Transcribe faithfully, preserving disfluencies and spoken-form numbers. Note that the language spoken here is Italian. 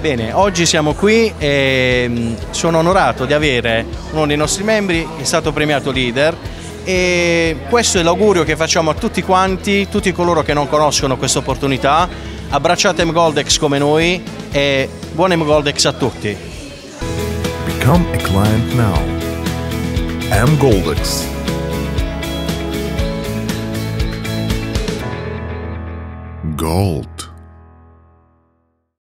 Bene, oggi siamo qui e sono onorato di avere uno dei nostri membri che è stato premiato leader, e questo è l'augurio che facciamo a tutti quanti, tutti coloro che non conoscono questa opportunità. Abbracciate M-Goldex come noi e buon M-Goldex a tutti. Become a client now. M-Goldex. Gold.